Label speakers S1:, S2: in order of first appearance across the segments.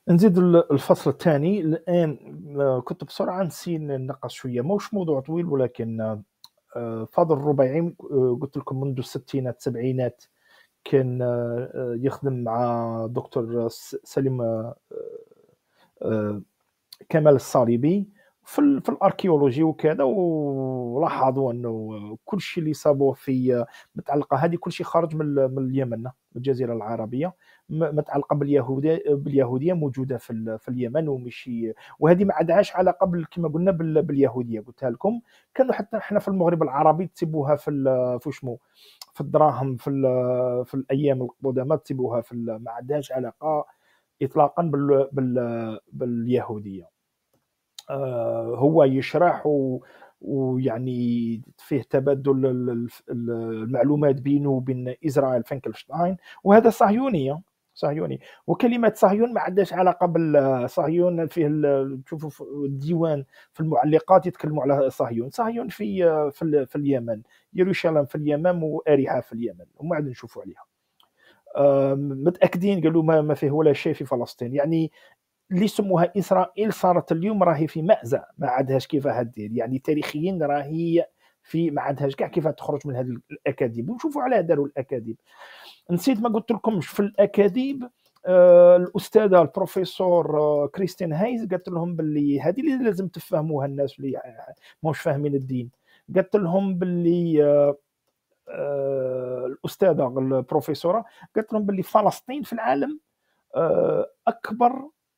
S1: نزيد الفصل الثاني الآن. كنت بسرعة نسي ننقص شوية، موش موضوع طويل، ولكن فاضل الربيعي. قلت لكم منذ الستينات السبعينات كان يخدم مع دكتور سليم آه، كمال الصليبي في الاركيولوجي وكذا، ولاحظوا انه كل شيء اللي صابوه في متعلقه هذه كل شيء خارج من اليمن، من الجزيره العربيه، متعلقه باليهوديه موجوده في اليمن، ومشي. وهذه ما عندهاش علاقه كما قلنا باليهوديه، قلتها لكم. كانوا حتى احنا في المغرب العربي تسيبوها في شمو، في الدراهم، في الايام القدامى تسيبوها ما عندهاش علاقه اطلاقا باليهوديه. هو يشرح ويعني فيه تبادل المعلومات بينه وبين إسرائيل فانكلشتاين، وهذا صهيونية، صهيوني. وكلمة صهيون ما عندهاش علاقة بالصهيون. فيه تشوفوا في الديوان، في المعلقات يتكلموا على صهيون. صهيون في اليمن، يروشلم في اليمن، وأريحة في اليمن، وما عاد نشوفوا عليها. متأكدين قالوا ما فيه ولا شيء في فلسطين. يعني اللي سموها اسرائيل صارت اليوم راهي في مأزق، ما عادهاش كيفاه دير. يعني تاريخيا راهي ما عادهاش كاع كيفاه تخرج من هذه الاكاذيب. ونشوفوا علاه داروا الاكاذيب. نسيت ما قلت لكمش في الاكاذيب. الاستاذه البروفيسور كريستين هايز قالت لهم باللي هذه اللي لازم تفهموها الناس اللي مش فاهمين الدين. قالت لهم باللي الاستاذه البروفيسوره قالت لهم باللي فلسطين في العالم اكبر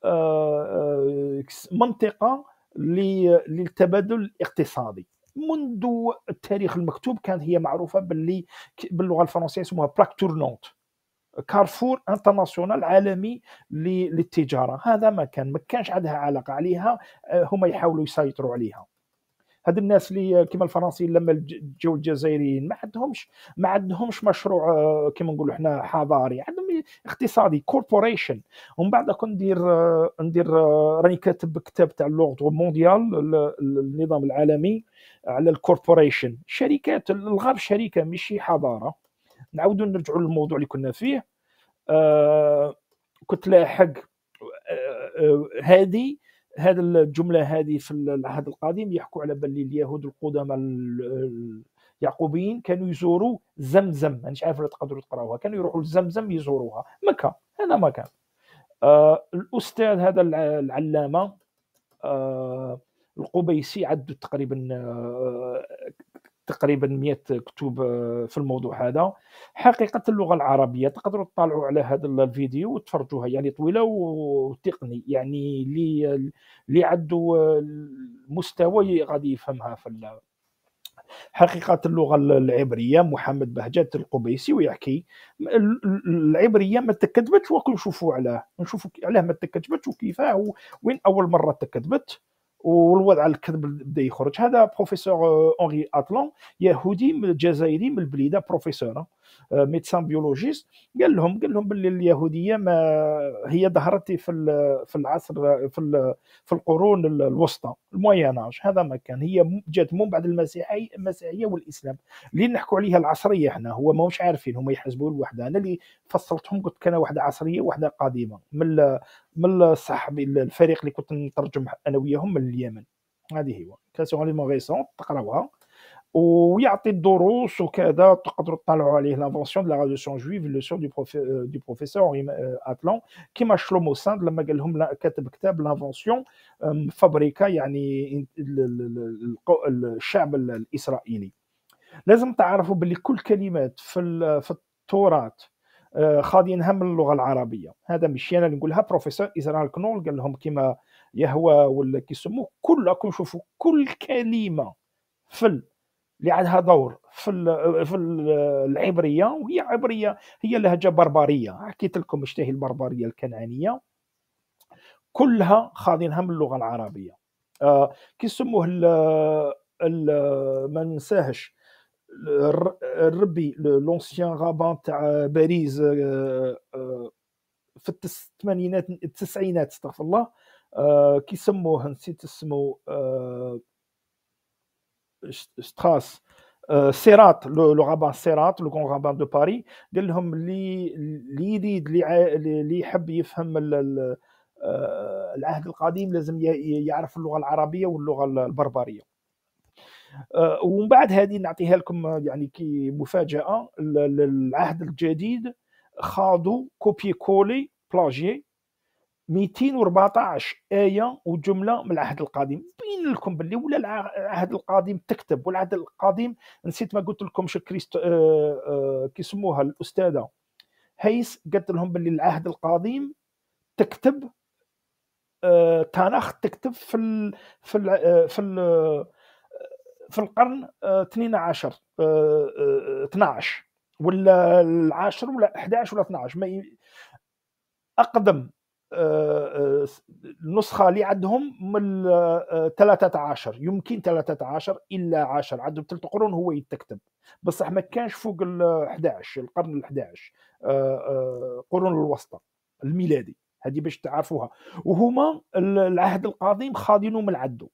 S1: منطقه للتبادل الاقتصادي. منذ التاريخ المكتوب كانت هي معروفه باللغه الفرنسيه اسمها بلاك تورنونت، كارفور انترناسيونال عالمي للتجاره. هذا ما كانش عندها علاقه عليها. هما يحاولوا يسيطروا عليها. هاد الناس اللي كيما الفرنسيين لما جاو الجزائريين ما عندهمش مشروع كيما نقولوا حنا حضاري، عندهم اقتصادي كوربوريشن. ومن بعد كون ندير راني كاتب كتاب تاع لوردر مونديال، النظام العالمي، على الكوربوريشن، شركات الغرب شركه ماشي حضاره. نعاودوا نرجعوا للموضوع اللي كنا فيه. كنت لاحق هذه الجمله هذه في العهد القديم يحكوا على باللي اليهود القدامى اليعقوبيين كانوا يزوروا زمزم. مانيش عارف ولا تقدروا تقراوها. كانوا يروحوا لزمزم يزوروها. مكه، هذا مكان. الاستاذ هذا العلامه القبيسي عنده تقريبا 100 كتب في الموضوع هذا. حقيقة اللغة العربية تقدروا تطالعوا على هذا الفيديو وتفرجوها، يعني طويلة وتقني، يعني اللي عنده المستوى غادي يفهمها حقيقة اللغة العبرية. محمد بهجت القبيسي ويحكي العبرية ما تكتبتش، ونشوفوا علاه ما تكتبتش وكيفاه، وين أول مرة تكتبت، والوضع الكذب بدا يخرج. هذا بروفيسور اونغي اتلون، يهودي من الجزائري من البليده، بروفيسور ميدسان بيولوجيست. قال لهم باللي اليهوديه ما هي ظهرت في العصر، في القرون الوسطى، المويناج. هذا ما كان، هي جات من بعد المسيحيه والاسلام اللي نحكوا عليها العصريه. احنا هو ماهوش عارفين، هم يحسبوا الوحده. انا اللي فصلتهم قلت كان واحده عصريه وواحده قديمه من الصحابي الفريق اللي كنت نترجم انا وياهم من اليمن. هذه هو كاسيون ريسون تقراوها، ويعطي الدروس وكذا. تقدروا تطلعوا عليه لافونسيون دو لا ريفولوسيون جويف، لو سور دو بروفيسور اتلون. كيما شلومو ساند لما قال لهم كاتب كتاب لافونسيون فابريكا، يعني الشعب الاسرائيلي. لازم تعرفوا باللي كل كلمات في التراث خاضينها من اللغه العربيه. هذا ماشي انا اللي نقولها، بروفيسور اسرائيل كنول قال لهم كيما يهوى ولا كيسموه. كلكم شوفوا كل كلمه اللي عندها دور في العبريه، وهي عبريه، هي لهجه بربريه. حكيت لكم اش هي البربريه الكنعانيه، كلها خاضينها من اللغه العربيه. كيسموه ما ننساهش الربي لونسيان غابان تاع باريس في الثمانينات التسعينات، استغفر الله. كيسموه نسيت اسمه، ستراس، سيرات، لو غابان سيرات، لو كون غابان دو باري. قال لهم اللي يريد، اللي يحب يفهم العهد القديم لازم يعرف اللغة العربية واللغة البربرية. ومن بعد هذه نعطيها لكم يعني كي مفاجأة. العهد الجديد خاضوا كوبي كولي بلاجي 214 آية وجملة من العهد القديم. بين لكم باللي ولا العهد القديم تكتب، والعهد القديم نسيت ما قلت لكمش كريست كيسموها الأستاذة هيس قالت لهم باللي العهد القديم تكتب تناخ تكتب في ال في ال في القرن 12 12 ولا العاشر ولا 11 ولا 12 اقدم النسخه اللي عندهم من 13 يمكن 13 الا 10 عندهم 3 قرون هو يتكتب، بصح ما كانش فوق ال 11 القرن ال 11 قرون الوسطى الميلادي. هذه باش تعرفوها. وهما العهد القديم خاضينه من عدو.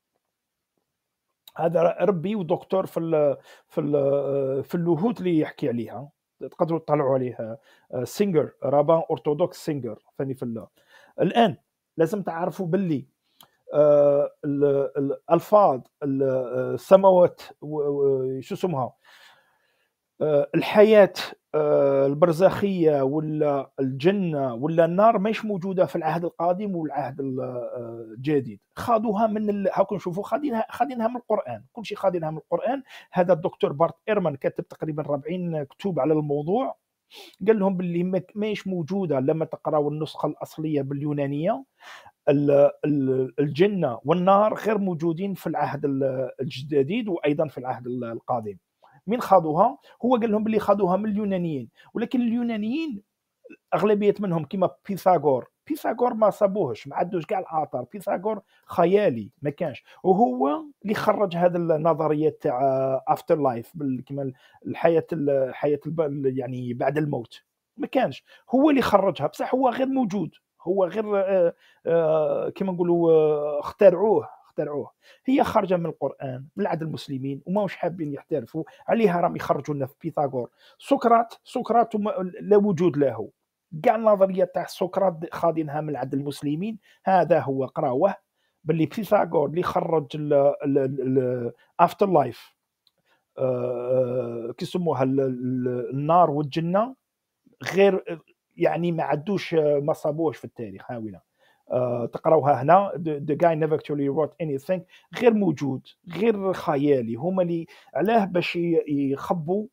S1: هذا ربي ودكتور في اللاهوت اللي يحكي عليها، تقدروا تطلعوا عليه سينجر رابان أرثوذكس سينجر ثاني الآن لازم تعرفوا باللي الألفاظ السماوات شو اسمها الحياة البرزخية ولا الجنة ولا النار ماهيش موجودة في العهد القديم والعهد الجديد. خاضوها من هاكم نشوفوا خادينها من القرآن، كل شيء خادينها من القرآن. هذا الدكتور بارت إيرمان كاتب تقريبا 40 كتب على الموضوع، قال لهم باللي ماهيش موجودة لما تقراوا النسخة الأصلية باليونانية. الجنة والنار غير موجودين في العهد الجديد وأيضا في العهد القديم. من خاضوها؟ هو قال لهم باللي خاضوها من اليونانيين، ولكن اليونانيين اغلبيه منهم كيما بيثاغور ما صابوهش، ما عندوش كاع الاثار. بيثاغور خيالي ما كانش، وهو اللي خرج هذا النظريه تاع افتر لايف كيما الحياه يعني بعد الموت. ما كانش هو اللي خرجها، بصح هو غير موجود، هو غير كيما نقولوا اخترعوه. هي خارجه من القران من عند المسلمين وماهوش حابين يحترفوا عليها، راهم يخرجوا لنا في بيثاغور. سقراط لا وجود له. كاع النظريه تاع سقراط خاضينها من عند المسلمين. هذا هو قراوه باللي بيثاغور اللي خرج الافتر لايف كيسموها النار والجنه، غير يعني ما عدوش ما صابوش في التاريخ. هاوينا تقراوها هنا. the guy never actually wrote anything. غير موجود، غير خيالي. هما اللي علاه باش يخبوا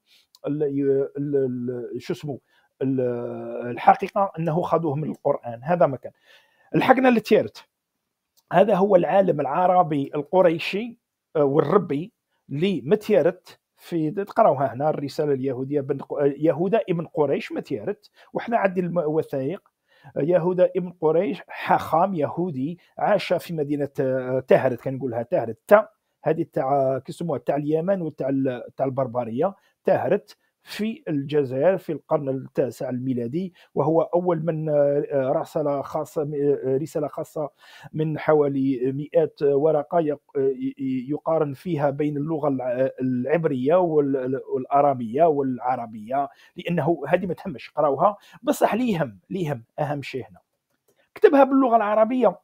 S1: شو اسمه الحقيقه انه خذوه من القران. هذا ما كان. الحقنا للتيرت. هذا هو العالم العربي القريشي والربي اللي متيرت في تقراوها هنا الرساله اليهوديه يهوذا ابن قريش متيرت، وحنا عندي الوثائق. يهوذا ابن قريش حاخام يهودي عاش في مدينه تهرت، كنقولها تهرت هذه تاع كيسموها تاع اليمن وتاع البربريه. تهرت في الجزائر في القرن التاسع الميلادي، وهو أول من رسل رسالة خاصة من حوالي 100 ورقة يقارن فيها بين اللغة العبرية والأرامية والعربية، لأنه هذه ما تهمش قراوها، بصح ليهم أهم شيء هنا كتبها باللغة العربية.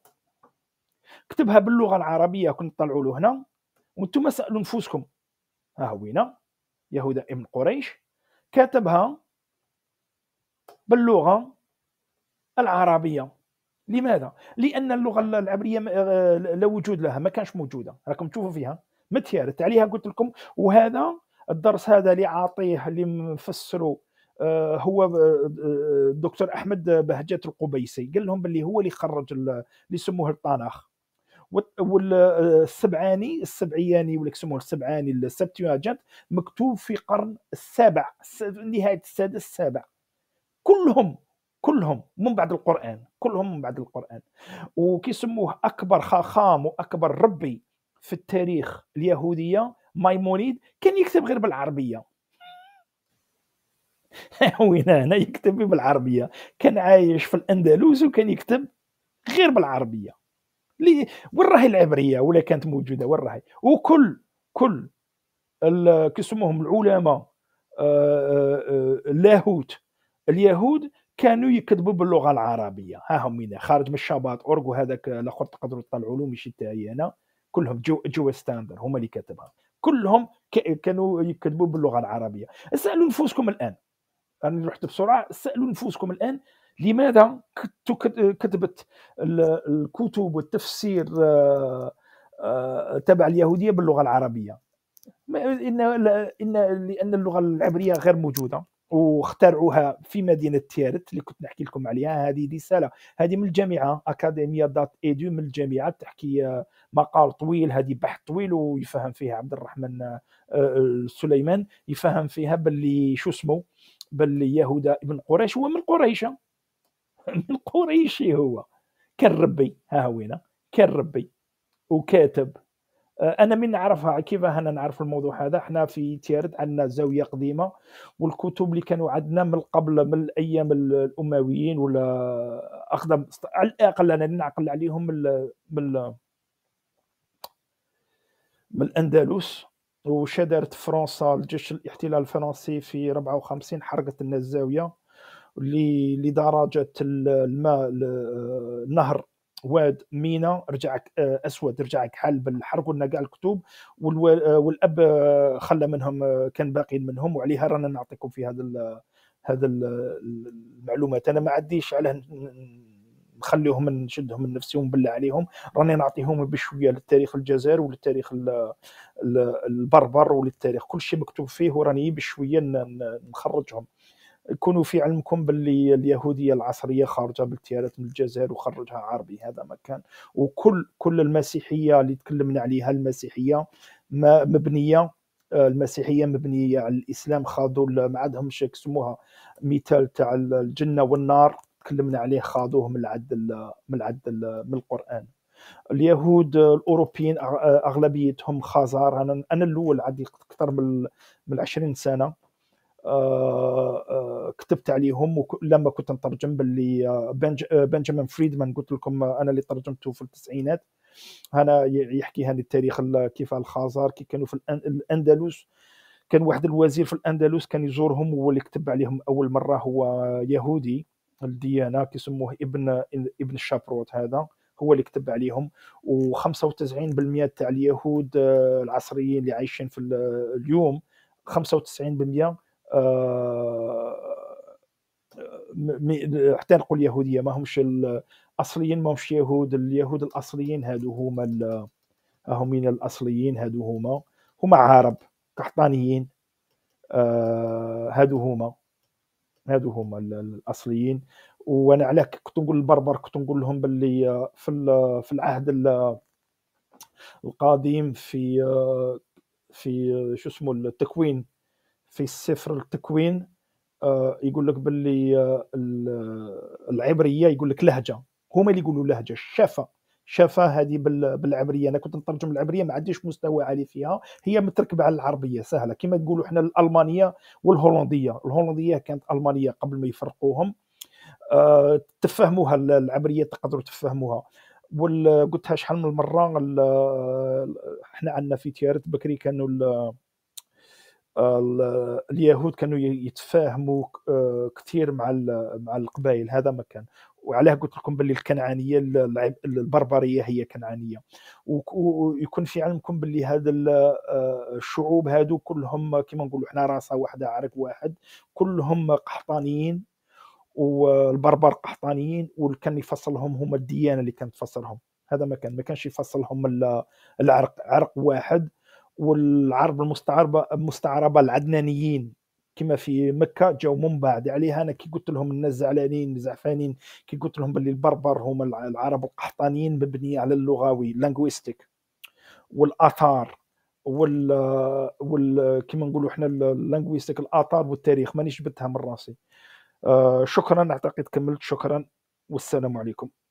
S1: كنت طلعوا له هنا وانتم سألوا نفوسكم. ها هو هنا يهوذا ابن قريش كاتبها باللغة العربية. لماذا؟ لأن اللغة العبرية لا وجود لها، ما كانش موجودة. راكم تشوفوا فيها متيارت عليها قلت لكم. وهذا الدرس هذا اللي عاطيه اللي مفسره هو الدكتور أحمد بهجت القبيسي. قال لهم باللي هو اللي خرج اللي يسموه الطناخ السبعياني ولا يسموه السبعاني السبتياجنت، مكتوب في قرن السابع نهاية السادس السابع. كلهم من بعد القرآن. وكيسموه أكبر خاخام وأكبر ربي في التاريخ اليهودية مايمونيد كان يكتب غير بالعربية. وين هنا يكتب بالعربية، كان عايش في الأندلس وكان يكتب غير بالعربية. وين راهي العبرية ولا كانت موجودة؟ وين راهي؟ وكل كيسموهم العلماء اللاهوت اليهود كانوا يكتبوا باللغة العربية، ها هم هنا خارج من الشباط أورغ وهذاك الآخر تقدروا تطلعوا له ماشي تاعي أنا، كلهم جو ستاندر هما اللي كاتبها، كلهم كانوا يكتبوا باللغة العربية. اسألوا نفوسكم الآن، أنا رحت بسرعة، اسألوا نفوسكم الآن لماذا كتبت الكتب والتفسير تبع اليهودية باللغة العربية؟ لأن اللغة العبرية غير موجودة، واخترعوها في مدينة تيارت اللي كنت نحكي لكم عليها. هذه رسالة، هذه من الجامعة أكاديمية دات إيدو، من الجامعة تحكي مقال طويل، هذه بحث طويل ويفهم فيها عبد الرحمن سليمان، يفهم فيها باللي شو اسمه، باللي يهوذا ابن قريش هو من قريش من قريشي هو، كان ربي، ها هو هنا كان ربي وكاتب. انا من نعرفها كيف انا نعرف الموضوع هذا، احنا في تيارت عندنا زاويه قديمه، والكتب اللي كانوا عندنا من قبل، من الايام الامويين ولا اقدم، على الاقل انا نعقل عليهم من الاندلس. وش دارت فرنسا، الجيش الاحتلال الفرنسي في 54 حرقت لنا الزاويه لدرجه الماء النهر واد مينا رجع اسود، رجع كحل بالحرق، قلنا كاع الكتب. والاب خلى منهم، كان باقي منهم، وعليها رانا نعطيكم في المعلومات. انا ما عنديش علاه نخليهم نشدهم من نفسي ونبلع عليهم، راني نعطيهم بشويه للتاريخ الجزائر وللتاريخ البربر وللتاريخ كل شيء مكتوب فيه، وراني بشويه نخرجهم. كونوا في علمكم باللي اليهوديه العصريه خارجه بالتيارات من الجزائر وخرجها عربي، هذا ما كان. وكل المسيحيه اللي تكلمنا عليها، المسيحيه ما مبنيه، المسيحيه مبنيه على الاسلام، خاضوا ما عندهمش يسموها مثال تاع الجنه والنار، تكلمنا عليه، خاضوه من القران. اليهود الاوروبيين اغلبيتهم خزار، انا الاول عندي اكثر من 20 سنه كتبت عليهم، لما كنت نترجم باللي بنجامين فريدمان، قلت لكم انا اللي ترجمته في التسعينات، انا يحكي هذا التاريخ كيف الخزار كي كانوا في الاندلس. كان واحد الوزير في الاندلس كان يزورهم، هو اللي كتب عليهم اول مره، هو يهودي الديانه كيسموه ابن الشابروت، هذا هو اللي كتب عليهم. و95% تاع اليهود العصريين اللي عايشين في اليوم، 95% حتى نقول يهوديه، ما همش الاصليين، ما همش يهود. اليهود الاصليين هادو هما هم من الاصليين، هادو هما عرب قحطانيين، هادو هما الاصليين. وانا علاه كنت نقول البربر، كنت نقول لهم باللي في العهد القديم، في شو اسمه التكوين، في سفر التكوين يقول لك باللي العبريه يقول لك لهجه، هما اللي يقولوا لهجه شفا هذه بالعبريه. انا كنت نترجم العبريه، ما عنديش مستوى عالي فيها، هي متركبه على العربيه سهله، كما تقولوا احنا الالمانيه والهولنديه. الهولنديه كانت المانيه قبل ما يفرقوهم، تفهموها العبريه، تقدروا تفهموها. قلتها شحال من مره، احنا عندنا في تيارت بكري كانوا اليهود كانوا يتفاهموا كثير مع القبائل، هذا ما كان. وعلاه قلت لكم باللي الكنعانيه البربريه هي كنعانيه. ويكون في علمكم باللي هذا الشعوب هادو كلهم كما نقولوا احنا راسه واحده عرق واحد، كلهم قحطانيين، والبربر قحطانيين، واللي كان يفصلهم هما الديانه اللي كانت تفصلهم، هذا ما كانش يفصلهم العرق، عرق واحد. والعرب المستعربه العدنانيين كما في مكه جاوا من بعد عليها. انا كي قلت لهم الناس زعلانين زعفانين، كي قلت لهم باللي البربر هما العرب القحطانيين مبنيه على اللغوي لانغويستيك والاثار كما نقولوا احنا اللانغويستيك، الاثار والتاريخ، مانيش جبتها من راسي. شكرا، اعتقد كملت، شكرا والسلام عليكم.